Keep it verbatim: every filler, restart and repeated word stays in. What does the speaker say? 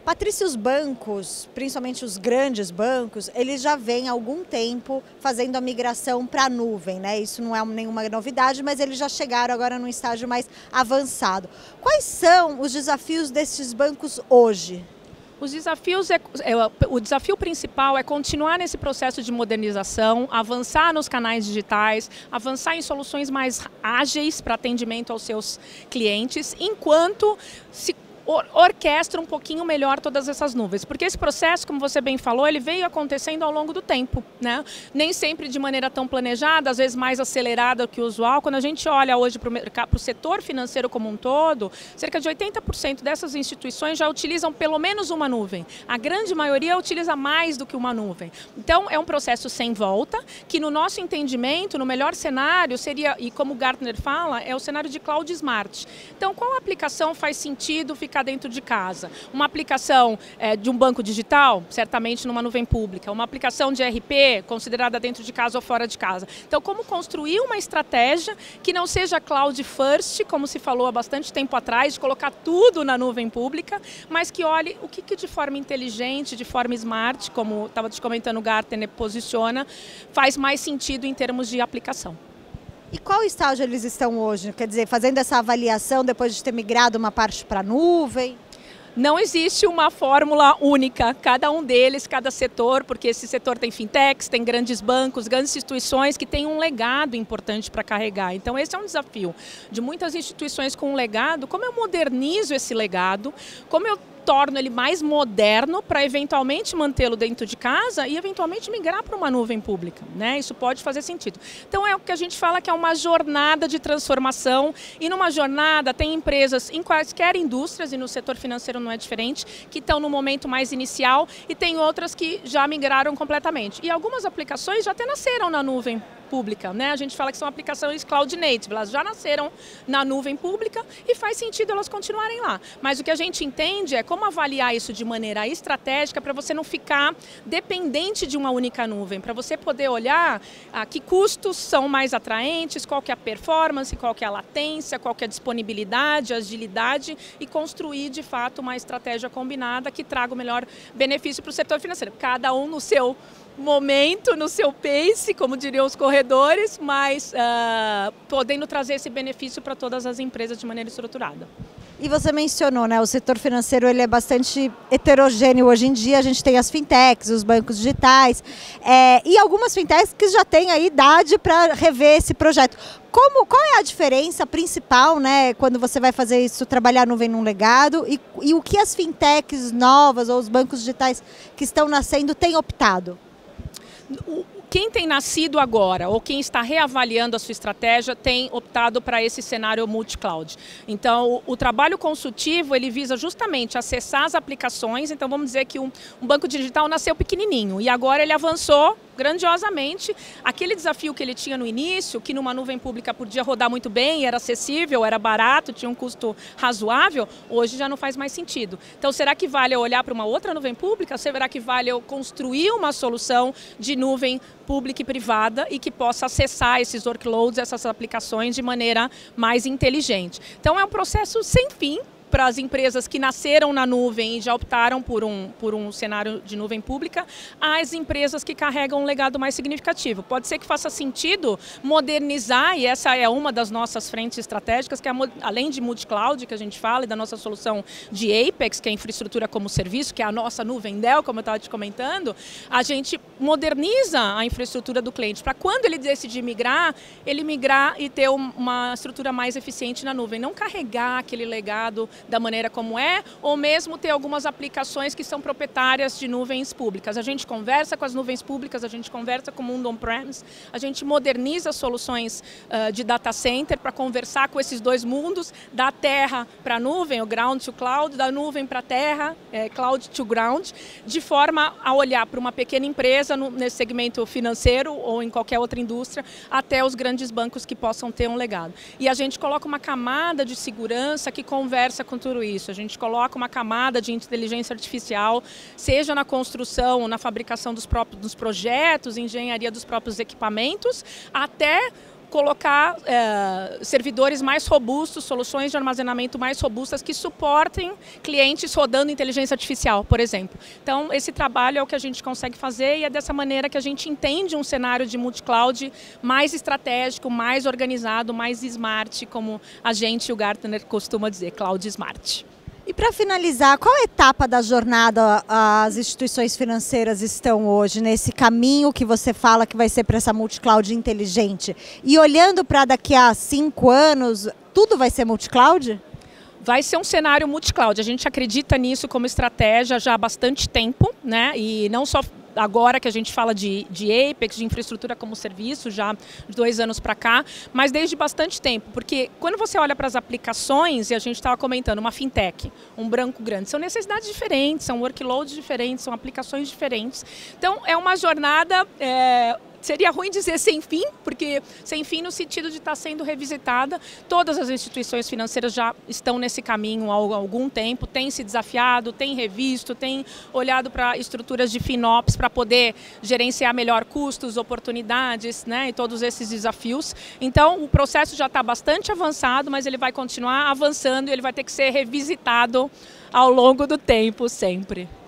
Patrícia, os bancos, principalmente os grandes bancos, eles já vêm há algum tempo fazendo a migração para a nuvem, né? Isso não é nenhuma novidade, mas eles já chegaram agora num estágio mais avançado. Quais são os desafios desses bancos hoje? Os desafios, é, é, o desafio principal é continuar nesse processo de modernização, avançar nos canais digitais, avançar em soluções mais ágeis para atendimento aos seus clientes, enquanto se or orquestra um pouquinho melhor todas essas nuvens. Porque esse processo, como você bem falou, ele veio acontecendo ao longo do tempo, né? Nem sempre de maneira tão planejada, às vezes mais acelerada que o usual. Quando a gente olha hoje para o setor financeiro como um todo, cerca de oitenta por cento dessas instituições já utilizam pelo menos uma nuvem. A grande maioria utiliza mais do que uma nuvem. Então, é um processo sem volta, que no nosso entendimento, no melhor cenário, seria, e como o Gartner fala, é o cenário de Cloud Smart. Então, qual aplicação faz sentido ficar dentro de casa? Uma aplicação é, de um banco digital, certamente numa nuvem pública. Uma aplicação de E R P, considerada dentro de casa ou fora de casa. Então, como construir uma estratégia que não seja cloud first, como se falou há bastante tempo atrás, de colocar tudo na nuvem pública, mas que olhe o que, que de forma inteligente, de forma smart, como estava te comentando o Gartner, posiciona, faz mais sentido em termos de aplicação. E qual estágio eles estão hoje? Quer dizer, fazendo essa avaliação depois de ter migrado uma parte para a nuvem? Não existe uma fórmula única, cada um deles, cada setor, porque esse setor tem fintechs, tem grandes bancos, grandes instituições que têm um legado importante para carregar. Então esse é um desafio de muitas instituições com um legado. Como eu modernizo esse legado, como eu torno ele mais moderno para eventualmente mantê-lo dentro de casa e eventualmente migrar para uma nuvem pública, né? Isso pode fazer sentido. Então é o que a gente fala que é uma jornada de transformação, e numa jornada tem empresas em quaisquer indústrias, e no setor financeiro não é diferente, que estão no momento mais inicial, e tem outras que já migraram completamente. E algumas aplicações já até nasceram na nuvem pública, né? A gente fala que são aplicações cloud native, elas já nasceram na nuvem pública e faz sentido elas continuarem lá. Mas o que a gente entende é como avaliar isso de maneira estratégica para você não ficar dependente de uma única nuvem, para você poder olhar a que custos são mais atraentes, qual que é a performance, qual que é a latência, qual que é a disponibilidade, a agilidade, e construir de fato uma estratégia combinada que traga o melhor benefício para o setor financeiro. Cada um no seu momento, no seu pace, como diriam os corredores, mas uh, podendo trazer esse benefício para todas as empresas de maneira estruturada. E você mencionou, né, o setor financeiro ele é bastante heterogêneo hoje em dia. A gente tem as fintechs, os bancos digitais, é, e algumas fintechs que já têm a idade para rever esse projeto. Como, qual é a diferença principal, né, quando você vai fazer isso, trabalhar nuvem num legado, e, e o que as fintechs novas ou os bancos digitais que estão nascendo têm optado? Quem tem nascido agora ou quem está reavaliando a sua estratégia tem optado para esse cenário multi-cloud. Então, o, o trabalho consultivo ele visa justamente acessar as aplicações. Então, vamos dizer que um, um banco digital nasceu pequenininho e agora ele avançou grandiosamente. Aquele desafio que ele tinha no início, que numa nuvem pública podia rodar muito bem, era acessível, era barato, tinha um custo razoável, hoje já não faz mais sentido. Então, será que vale eu olhar para uma outra nuvem pública? Será que vale eu construir uma solução de nuvem pública e privada e que possa acessar esses workloads, essas aplicações de maneira mais inteligente? Então, é um processo sem fim para as empresas que nasceram na nuvem e já optaram por um, por um cenário de nuvem pública, às empresas que carregam um legado mais significativo. Pode ser que faça sentido modernizar, e essa é uma das nossas frentes estratégicas, que é, além de multi-cloud, que a gente fala, e da nossa solução de Apex, que é infraestrutura como serviço, que é a nossa nuvem Dell, como eu estava te comentando, a gente moderniza a infraestrutura do cliente, para quando ele decidir migrar, ele migrar e ter uma estrutura mais eficiente na nuvem, não carregar aquele legado da maneira como é, ou mesmo ter algumas aplicações que são proprietárias de nuvens públicas. A gente conversa com as nuvens públicas, a gente conversa com o mundo on-premise, a gente moderniza soluções uh, de data center para conversar com esses dois mundos, da terra para a nuvem, o ground to cloud, da nuvem para a terra, é, cloud to ground, de forma a olhar para uma pequena empresa no, nesse segmento financeiro ou em qualquer outra indústria, até os grandes bancos que possam ter um legado. E a gente coloca uma camada de segurança que conversa com tudo isso. A gente coloca uma camada de inteligência artificial, seja na construção, na fabricação dos próprios dos projetos, engenharia dos próprios equipamentos, até colocar é, servidores mais robustos, soluções de armazenamento mais robustas que suportem clientes rodando inteligência artificial, por exemplo. Então, esse trabalho é o que a gente consegue fazer e é dessa maneira que a gente entende um cenário de multi-cloud mais estratégico, mais organizado, mais smart, como a gente e o Gartner costuma dizer, cloud smart. E para finalizar, qual etapa da jornada as instituições financeiras estão hoje, nesse caminho que você fala que vai ser para essa multi-cloud inteligente? E olhando para daqui a cinco anos, tudo vai ser multi-cloud? Vai ser um cenário multi-cloud. A gente acredita nisso como estratégia já há bastante tempo, né? E não só agora que a gente fala de, de Apex, de infraestrutura como serviço, já de dois anos para cá, mas desde bastante tempo, porque quando você olha para as aplicações, e a gente estava comentando, uma fintech, um banco grande, são necessidades diferentes, são workloads diferentes, são aplicações diferentes. Então, é uma jornada... É, seria ruim dizer sem fim, porque sem fim no sentido de estar sendo revisitada. Todas as instituições financeiras já estão nesse caminho há algum tempo, têm se desafiado, têm revisto, têm olhado para estruturas de FinOps para poder gerenciar melhor custos, oportunidades, né, e todos esses desafios. Então, o processo já está bastante avançado, mas ele vai continuar avançando e ele vai ter que ser revisitado ao longo do tempo sempre.